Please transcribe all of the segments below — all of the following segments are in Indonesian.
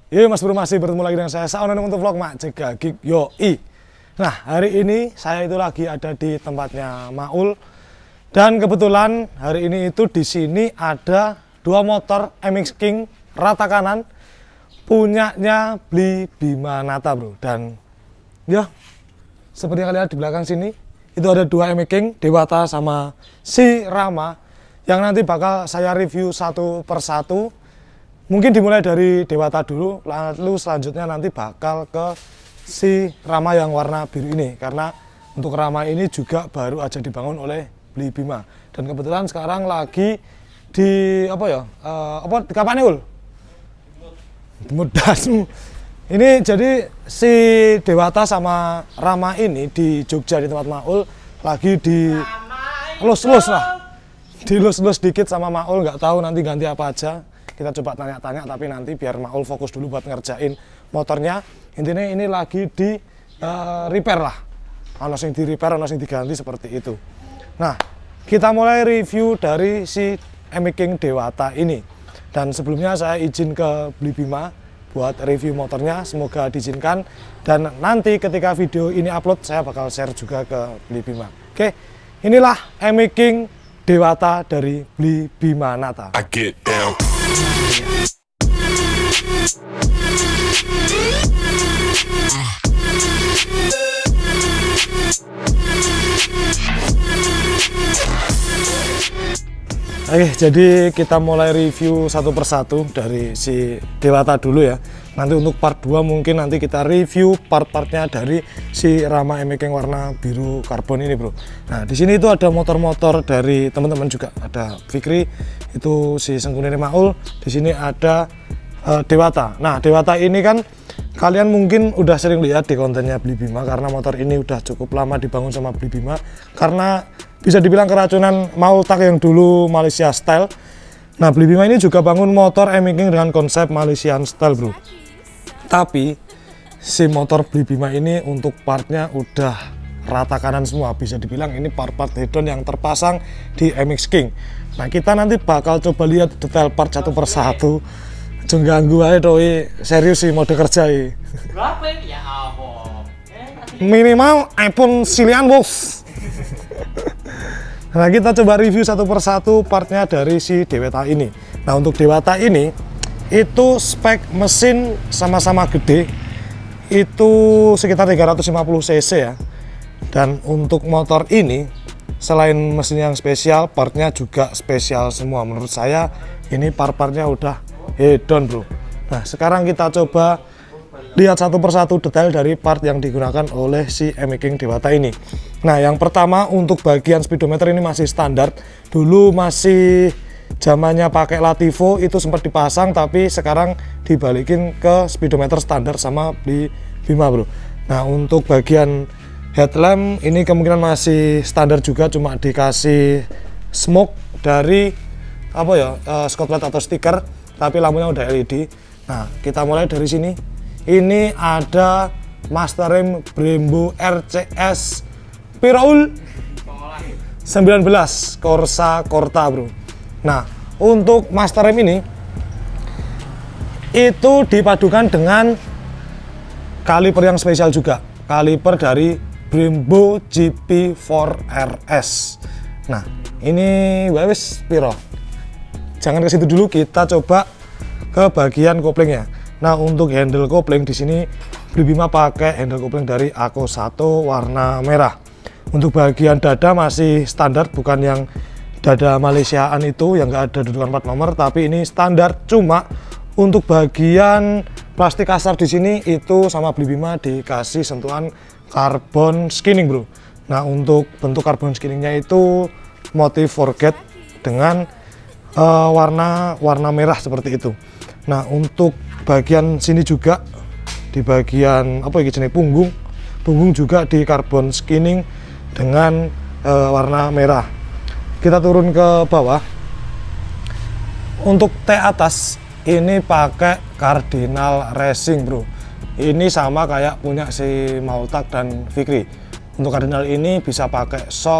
Iya Mas Bro, masih bertemu lagi dengan saya Saonan untuk vlog Mak Cega Gig Yoi. Nah hari ini saya itu lagi ada di tempatnya Maul. Dan kebetulan hari ini itu di sini ada dua motor MX King rata kanan punyanya Bli Bima Nata bro. Dan ya seperti yang kalian lihat di belakang sini itu ada dua MX King Dewata sama si Rama yang nanti bakal saya review satu persatu. Mungkin dimulai dari Dewata dulu, lalu selanjutnya nanti bakal ke si Rama yang warna biru ini. Karena untuk Rama ini juga baru aja dibangun oleh Bli Bima. Dan kebetulan sekarang lagi di di kapan Ul? Mudasmu. Ini jadi si Dewata sama Rama ini di Jogja di tempat Maul lagi di lus-lus lah. Dilus-lus dikit sama Maul, nggak tahu nanti ganti apa aja. Kita coba tanya-tanya, tapi nanti biar Maul fokus dulu buat ngerjain motornya. Intinya ini lagi di repair lah. Ono sing di repair, ono sing diganti seperti itu. Nah, kita mulai review dari si MX King Dewata ini. Dan sebelumnya saya izin ke Bli Bima buat review motornya, semoga diizinkan. Dan nanti ketika video ini upload, saya bakal share juga ke Bli Bima. Oke, inilah MX King Dewata dari Bli Bima Nata. I get down. Oke, jadi kita mulai review satu persatu dari si Dewata dulu ya. Nanti untuk part 2 mungkin nanti kita review part-partnya dari si Rama MX King warna biru karbon ini bro. Nah di sini itu ada motor-motor dari teman-teman juga. Ada Fikri, itu si Sengkunir Maul. Di sini ada Dewata. Nah Dewata ini kan kalian mungkin udah sering lihat di kontennya Bli Bima karena motor ini udah cukup lama dibangun sama Bli Bima. Karena bisa dibilang keracunan Maul Tak yang dulu Malaysia Style. Nah Bli Bima ini juga bangun motor MX King dengan konsep Malaysian Style bro. Tapi si motor Bli Bima ini untuk partnya udah rata kanan semua. Bisa dibilang ini part-part head-on yang terpasang di MX King. Nah kita nanti bakal coba lihat detail part satu persatu. Jangan ganggu aja doi, serius sih mode kerja ini. Berapa ini? Ya ampun. Minimal iPhone silian bos. Nah kita coba review satu persatu partnya dari si Dewata ini. Nah untuk Dewata ini itu spek mesin sama-sama gede, itu sekitar 350 cc ya. Dan untuk motor ini selain mesin yang spesial, partnya juga spesial semua. Menurut saya ini part-partnya udah head-on bro. Nah sekarang kita coba lihat satu persatu detail dari part yang digunakan oleh si MX King Dewata ini. Nah yang pertama untuk bagian speedometer ini masih standar. Dulu masih zamannya pakai Lativo itu sempat dipasang, tapi sekarang dibalikin ke speedometer standar sama Bli Bima bro. Nah untuk bagian headlamp ini kemungkinan masih standar juga, cuma dikasih smoke dari spotlight atau stiker, tapi lampunya udah LED. Nah kita mulai dari sini. Ini ada Master Rem Brembo RCS Piraul 19 Corsa Corta bro. Nah untuk Master Rem ini itu dipadukan dengan kaliper yang spesial juga, kaliper dari Brembo GP4RS. Nah ini wes piro, jangan ke situ dulu, kita coba ke bagian koplingnya. Nah untuk handle kopling di sini Bli Bima pakai handle kopling dari Ako 1 warna merah. Untuk bagian dada masih standar, bukan yang dada Malaysiaan itu yang nggak ada dudukan plat nomor, tapi ini standar. Cuma untuk bagian plastik kasar di sini itu sama Bli Bima dikasih sentuhan carbon skinning bro. Nah untuk bentuk carbon skinningnya itu motif forget dengan warna merah seperti itu. Nah untuk bagian sini juga di bagian punggung juga di carbon skinning dengan warna merah. Kita turun ke bawah. Untuk T atas ini pakai Cardinal Racing bro. Ini sama kayak punya si Maul Tak dan Fikri. Untuk Cardinal ini bisa pakai shock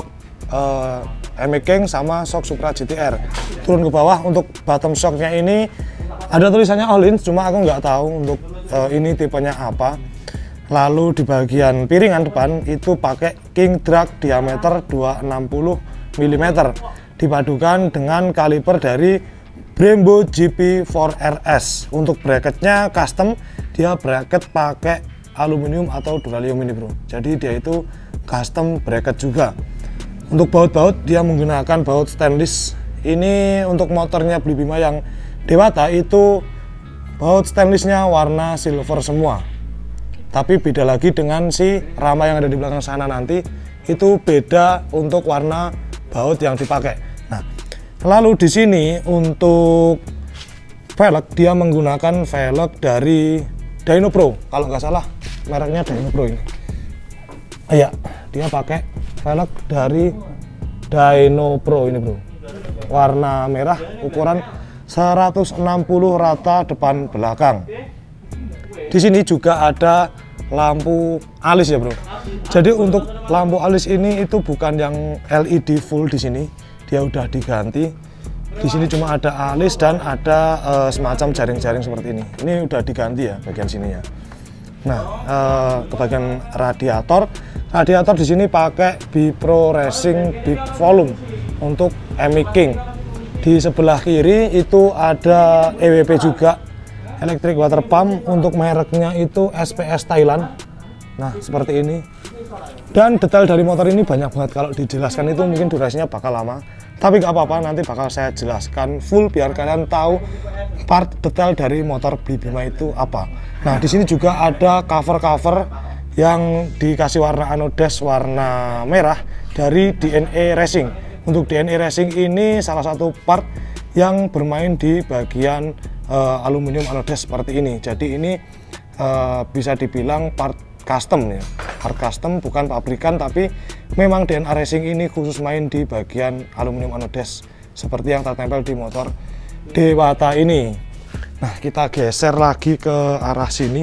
MX King sama shock Supra GTR. Turun ke bawah untuk bottom shocknya ini Ada tulisannya Öhlins, cuma aku nggak tahu untuk ini tipenya apa. Lalu di bagian piringan depan itu pakai King Drag diameter 260 mm dipadukan dengan kaliper dari Brembo GP4RS. Untuk bracketnya custom, dia bracket pakai aluminium atau duralium ini bro. Jadi dia itu custom bracket juga. Untuk baut-baut dia menggunakan baut stainless. Ini untuk motornya Beli Bima yang Dewata itu baut stainlessnya warna silver semua. Tapi beda lagi dengan si Rama yang ada di belakang sana nanti, itu beda untuk warna baut yang dipakai. Nah, lalu di sini untuk velg dia menggunakan velg dari Dyno Pro, kalau nggak salah mereknya Dyno Pro ini. Iya, dia pakai velg dari Dyno Pro ini bro, warna merah, ukuran 160 rata depan belakang. Di sini juga ada lampu alis ya bro. Jadi untuk lampu alis ini itu bukan yang LED full di sini, dia udah diganti. Di sini cuma ada alis dan ada semacam jaring-jaring seperti ini. Ini udah diganti ya bagian sininya. Nah, ke bagian radiator di sini pakai Bipro Racing Big Volume untuk Emi King. Di sebelah kiri itu ada EWP juga, electric water pump, untuk mereknya itu SPS Thailand. Nah seperti ini. Dan detail dari motor ini banyak banget, kalau dijelaskan itu mungkin durasinya bakal lama, tapi gak apa-apa, nanti bakal saya jelaskan full biar kalian tahu part detail dari motor Beli Bima itu apa. Nah di sini juga ada cover-cover yang dikasih warna anodes warna merah dari DNA Racing. Untuk DNA Racing ini salah satu part yang bermain di bagian aluminium anodes seperti ini. Jadi ini bisa dibilang part custom ya, part custom bukan pabrikan, tapi memang DNA Racing ini khusus main di bagian aluminium anodes seperti yang tertempel di motor Dewata ini. Nah kita geser lagi ke arah sini.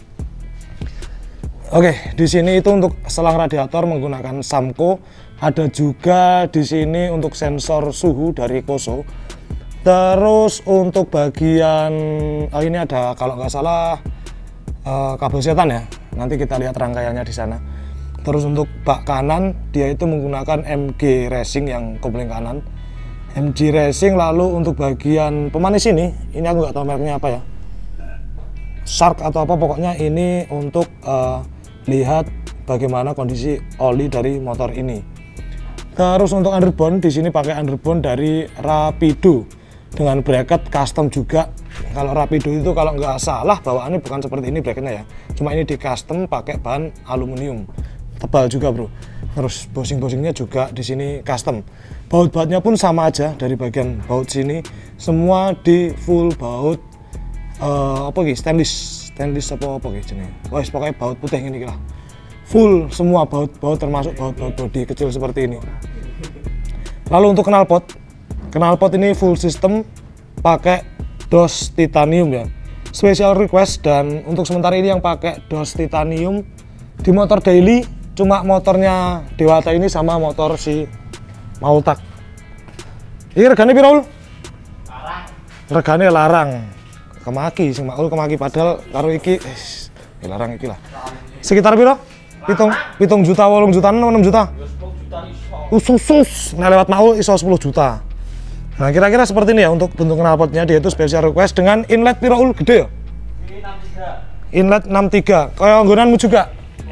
Oke, di sini itu untuk selang radiator menggunakan Samco. Ada juga di sini untuk sensor suhu dari Koso. Terus untuk bagian ini ada kalau nggak salah kabel setan ya. Nanti kita lihat rangkaiannya di sana. Terus untuk bak kanan dia itu menggunakan MG Racing yang kopling kanan. MG Racing. Lalu untuk bagian pemanis ini aku nggak tahu mereknya apa ya. Shark atau apa, pokoknya ini untuk lihat bagaimana kondisi oli dari motor ini. Terus untuk underbone di sini pakai underbone dari Rapido dengan bracket custom juga. Kalau Rapido itu kalau nggak salah bawaannya bukan seperti ini bracketnya ya, cuma ini di custom pakai bahan aluminium tebal juga bro. Terus bosing-bosingnya juga di sini custom. Baut-bautnya pun sama aja, dari bagian baut sini semua di full baut apa gitu, stainless apa gitu jenis. Wah pokoknya baut putih ini lah. Full semua baut-baut termasuk baut-baut bodi kecil seperti ini. Lalu untuk knalpot ini full system pakai dos titanium ya. Special request, dan untuk sementara ini yang pakai dos titanium di motor daily cuma motornya Dewata ini sama motor si Maultak. Ini regane piro, Ul? Larang. Regane larang. Kemaki sing Maul kemaki, padahal karo iki larang iki lah. Sekitar piro? Pitung juta, 8 juta, 6 juta. Usus, nah lewat Maul iso 10 juta. Nah kira-kira seperti ini ya untuk bentuk knalpotnya. Dia itu special request dengan inlet piro Ul, gede ya? Inlet 63. Kayak nggonanmu juga?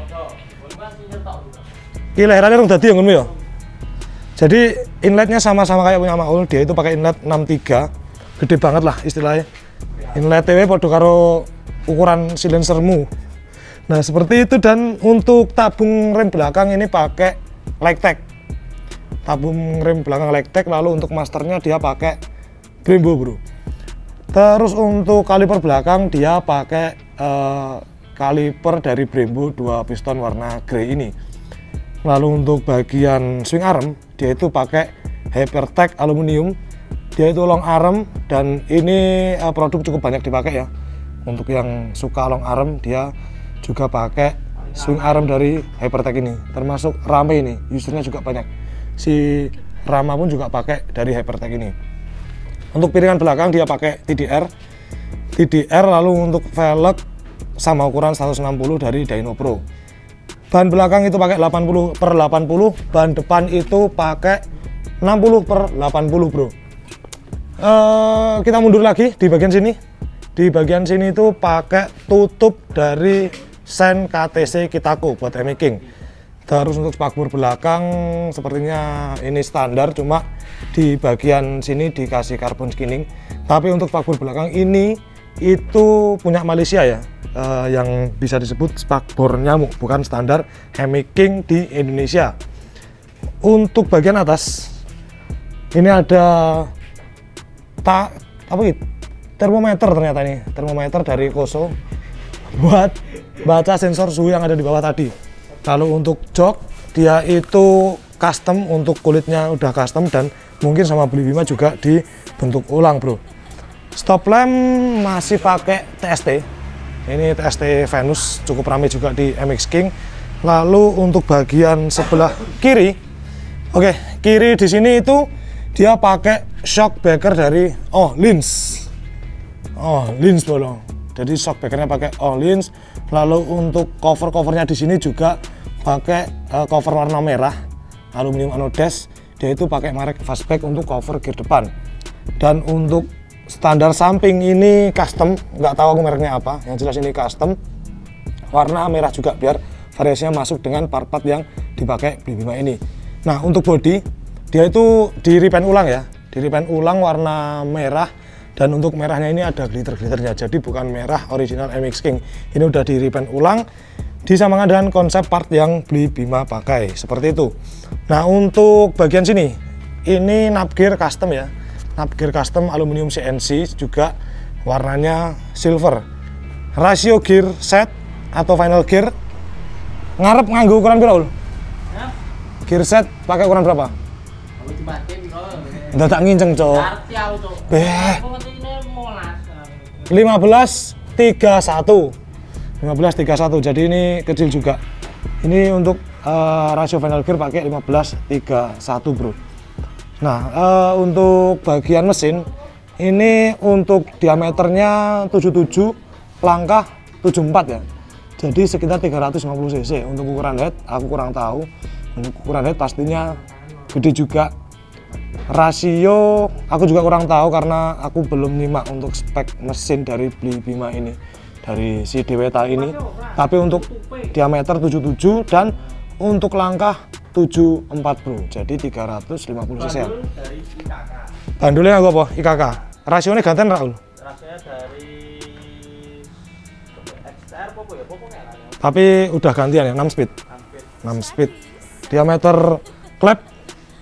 Iki leherane rung dadi ya nggonmu ya? Jadi inletnya sama-sama kayak punya Maul, dia itu pakai inlet 63. Gede banget lah istilahnya. Inlet TW podo karo ukuran silencermu. Nah seperti itu. Dan untuk tabung rem belakang ini pakai Lectec, tabung rem belakang Lectec. Lalu untuk masternya dia pakai Brembo bro. Terus untuk kaliper belakang dia pakai kaliper dari Brembo 2 piston warna grey ini. Lalu untuk bagian swing arm dia itu pakai Hypertech aluminium. Dia itu long arm, dan ini produk cukup banyak dipakai ya. Untuk yang suka long arm dia juga pakai swing arm dari Hypertech ini, termasuk Rame ini usernya juga banyak. Si Rama pun juga pakai dari Hypertech ini. Untuk piringan belakang dia pakai TDR. TDR, lalu untuk velg sama ukuran 160 dari Dyno Pro. Ban belakang itu pakai 80/80, ban depan itu pakai 60/80 bro. Kita mundur lagi di bagian sini. Di bagian sini itu pakai tutup dari Sen KTC Kitako buat emiking. Terus untuk spakbor belakang sepertinya ini standar, cuma di bagian sini dikasih carbon skinning. Tapi untuk spakbor belakang ini itu punya Malaysia ya, yang bisa disebut spakbor nyamuk, bukan standar emiking di Indonesia. Untuk bagian atas ini ada termometer, ternyata ini termometer dari Koso buat baca sensor suhu yang ada di bawah tadi. Kalau untuk jok dia itu custom, untuk kulitnya udah custom dan mungkin sama Beli Bima juga dibentuk ulang bro. Stop lamp masih pakai TST. Ini TST Venus, cukup ramai juga di MX King. Lalu untuk bagian sebelah kiri, kiri di sini itu dia pakai shock breaker dari Lins bolong. Jadi shock breakernya pakai Lins. Lalu untuk covernya di sini juga pakai cover warna merah, aluminium anodes. Dia itu pakai merek Fastback untuk cover gear depan. Dan untuk standar samping ini custom, nggak tahu aku mereknya apa. Yang jelas ini custom, warna merah juga biar variasinya masuk dengan part-part yang dipakai Beli Bima ini. Nah untuk body dia itu di repaint ulang ya, di repaint ulang warna merah. Dan untuk merahnya ini ada glitter-glitternya, jadi bukan merah original MX King. Ini udah di repaint ulang, disamakan dengan konsep part yang Beli Bima pakai, seperti itu. Nah untuk bagian sini, ini knob gear custom ya, knob gear custom aluminium CNC, juga warnanya silver. Rasio gear set atau final gear, ngarep nganggo ukuran berapa? Gear set pakai ukuran berapa? Nggak tak nginceng cok. 1531. Jadi ini kecil juga. Ini untuk rasio final gear pakai 1531 bro. Nah untuk bagian mesin ini untuk diameternya 77, langkah 74 ya. Jadi sekitar 350 cc. Untuk ukuran head aku kurang tahu. Untuk ukuran head pastinya gede juga. Rasio aku juga kurang tahu karena aku belum nyimak untuk spek mesin dari Beli Bima ini, dari si Deweta ini. Tapi untuk diameter 77 dan untuk langkah 74 bro, jadi 350 cc. Bandulnya aku apa? IKK. Rasionya gantian Raul? Rasionya dari XR Popo ya, Popo kayak. Tapi udah gantian ya, 6 speed. 6 speed. Diameter klep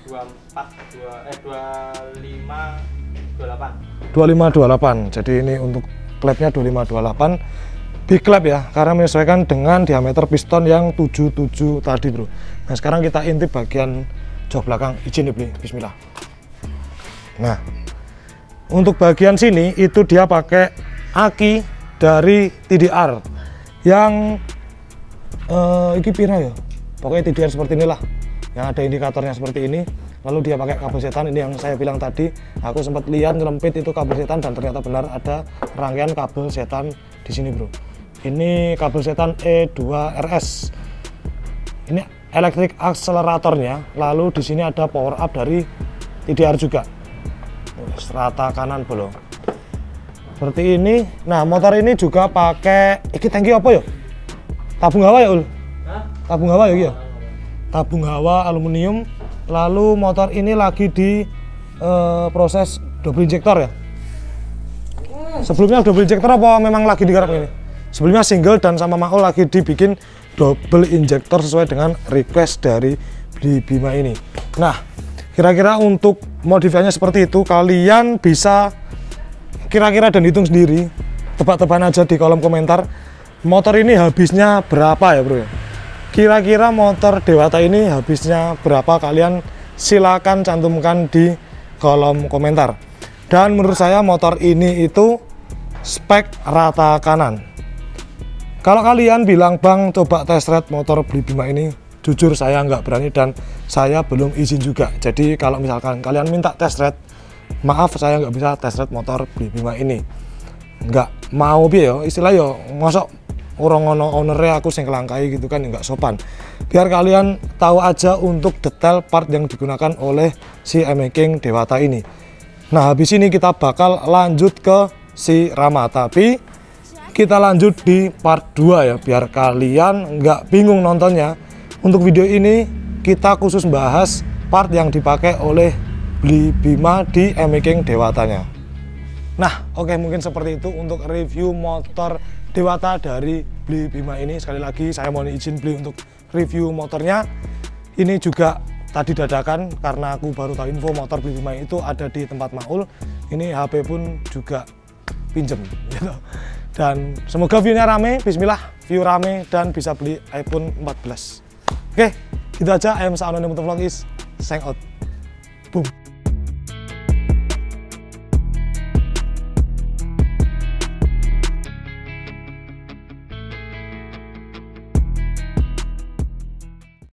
2528. Jadi ini untuk klepnya 2528 big klep ya, karena menyesuaikan dengan diameter piston yang 77 tadi bro. Nah sekarang kita intip bagian jok belakang, izin nih Bli, bismillah. Nah untuk bagian sini itu dia pakai aki dari TDR yang ini pira ya, pokoknya TDR seperti inilah, yang ada indikatornya seperti ini. Lalu dia pakai kabel setan, ini yang saya bilang tadi, aku sempat lihat ngelempit itu kabel setan dan ternyata benar ada rangkaian kabel setan di sini bro. Ini kabel setan E2RS. Ini elektrik akseleratornya, lalu di sini ada power up dari TDR juga. Rata kanan bolong. Seperti ini. Nah, motor ini juga pakai tangki apa ya? Tabung hawa ya, Ul? Tabung hawa ya, iya. Tabung hawa aluminium. Lalu motor ini lagi di proses double injektor ya. Sebelumnya double injektor apa memang lagi digarap ini? Sebelumnya single dan sama Maul lagi dibikin double injektor sesuai dengan request dari Beli Bima ini. Nah, kira-kira untuk modifikasinya seperti itu, kalian bisa kira-kira dan hitung sendiri, tebak-tebakan aja di kolom komentar. Motor ini habisnya berapa ya bro ya? Kira-kira motor Dewata ini habisnya berapa, kalian silakan cantumkan di kolom komentar. Dan menurut saya motor ini itu spek rata kanan. Kalau kalian bilang bang coba test ride motor Beli Bima ini, jujur saya nggak berani dan saya belum izin juga. Jadi kalau misalkan kalian minta test ride, maaf saya nggak bisa test ride motor Beli Bima ini. nggak mau piye yo, istilah yo mosok orang ono ownernya aku sing kelangkai gitu kan, nggak sopan. Biar kalian tahu aja untuk detail part yang digunakan oleh si Emaking Dewata ini. Nah, habis ini kita bakal lanjut ke si Rama, tapi kita lanjut di part 2 ya, biar kalian nggak bingung nontonnya. Untuk video ini kita khusus bahas part yang dipakai oleh Bli Bima di Emaking Dewatanya. Nah, oke, mungkin seperti itu untuk review motor Dewata dari Bli Bima ini. Sekali lagi saya mohon izin Bli untuk review motornya. Ini juga tadi dadakan karena aku baru tahu info motor Bli Bima itu ada di tempat Maul. Ini HP pun juga pinjem gitu. Dan semoga view-nya rame, bismillah, view rame dan bisa beli iPhone 14. Oke, gitu aja. I am Sa Anonim Motovlog is sign out. Boom.